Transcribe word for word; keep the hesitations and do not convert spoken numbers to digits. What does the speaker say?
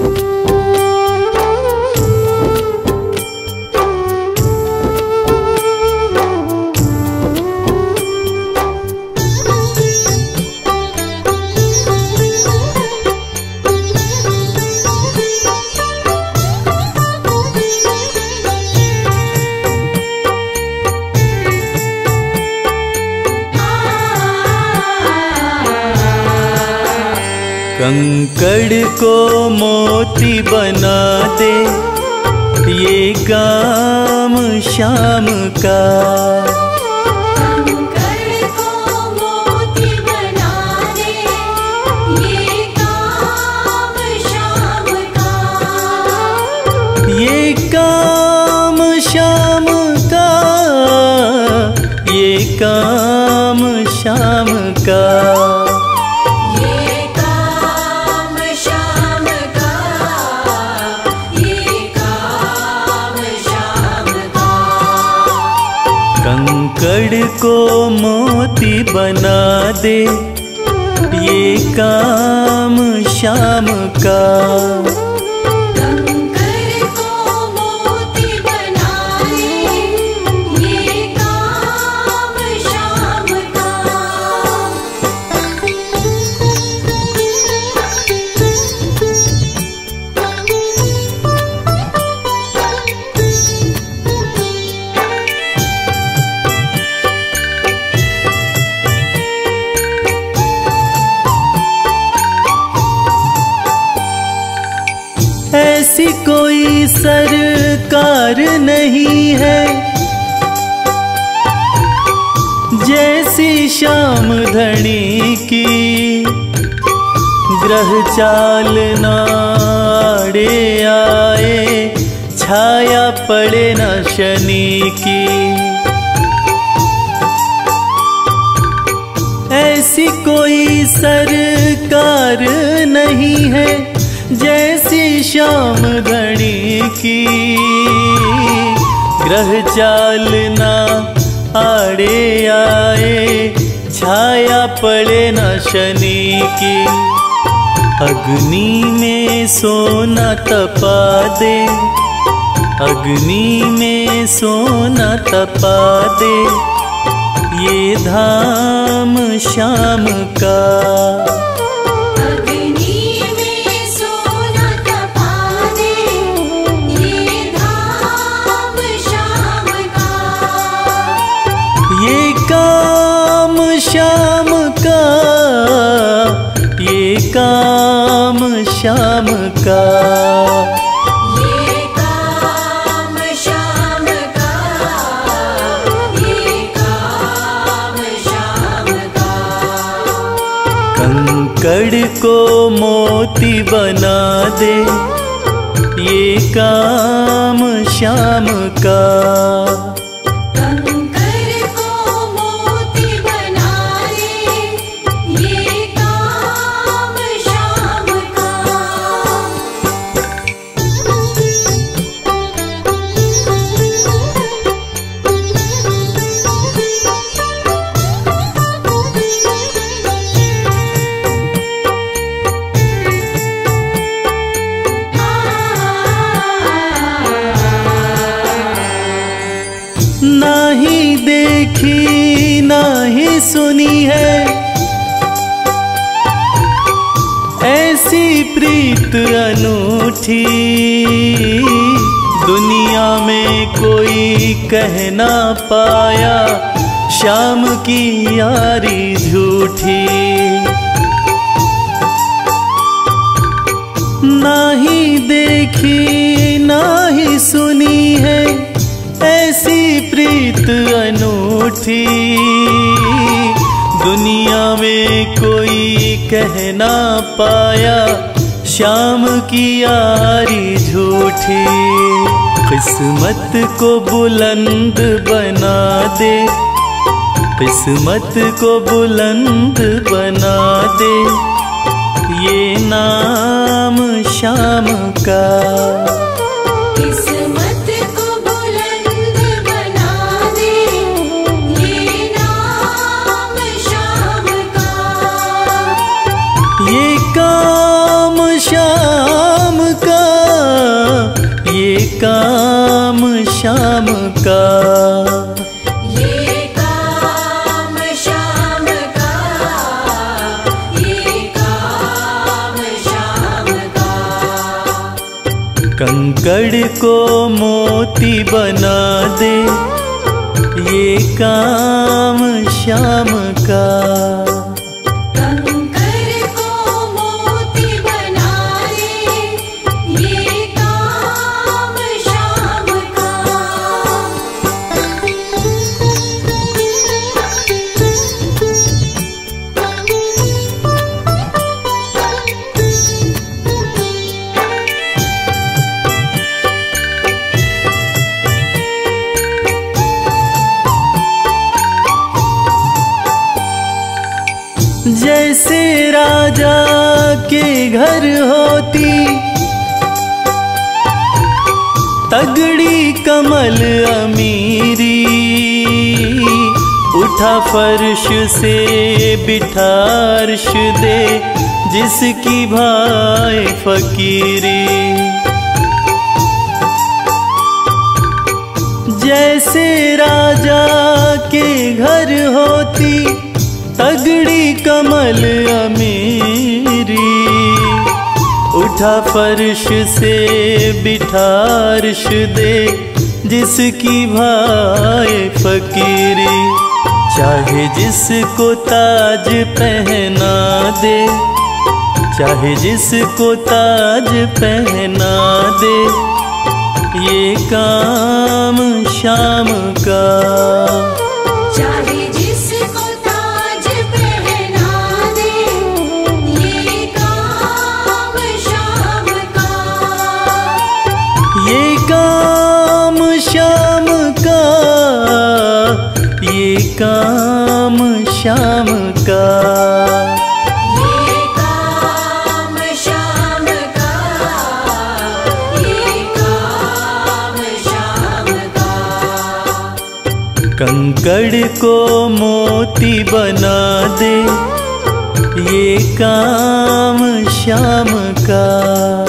कंकड़ को मोती बना दे ये काम शाम का। कंकड़ को मोती बना दे ये काम शाम का। ये काम शाम का, ये काम शाम का। कंकड़ को मोती बना दे ये काम शाम का। कंकड़ को मोती बना दे ये काम शाम का। ऐसी कोई सरकार नहीं है जैसी श्याम धनी की। ग्रह चाल नाड़े आए छाया पड़े न शनि की। ऐसी कोई सरकार नहीं है जैसी श्याम धनी की। ग्रह चाल ना आड़े आए छाया पड़े न शनि की। अग्नि में सोना तपा दे, अग्नि में सोना तपा दे ये धाम शाम का। ये काम शाम का, ये काम शाम का। ये काम शाम का, ये काम शाम का। कंकड़ को मोती बना दे ये काम शाम का। नहीं देखी नहीं सुनी है ऐसी प्रीत अनूठी। दुनिया में कोई कह ना पाया शाम की यारी झूठी। नहीं देखी नहीं सुनी है ऐसी प्रीत अनूठी। दुनिया में कोई कह ना पाया शाम की यारी झूठी। किस्मत को बुलंद बना दे, किस्मत को बुलंद बना दे ये नाम शाम का। ये काम शाम का। का। ये काम श्याम का, ये काम श्याम का। कंकड़ को मोती बना दे, ये काम श्याम का। कंकर को मोती बना दे, ये काम श्याम का। जैसे राजा के घर होती तगड़ी कमल अमीरी, उठा फर्श से बिठा अर्श दे, जिसकी भाई फकीरी। जैसे राजा के घर होती तगड़ी कमल अमीरी, उठा फर्श से बिठा अर्श दे, जिसकी भाई फकीरी। चाहे जिसको ताज पहना दे, चाहे जिसको ताज पहना दे, ये काम श्याम का। चाहे जिसको ताज पहना दे, ये काम श्याम का। ये काम श्याम का, ये काम श्याम का। ये काम श्याम का, ये काम श्याम का। कंकड़ को मोती बना दे, ये काम श्याम का।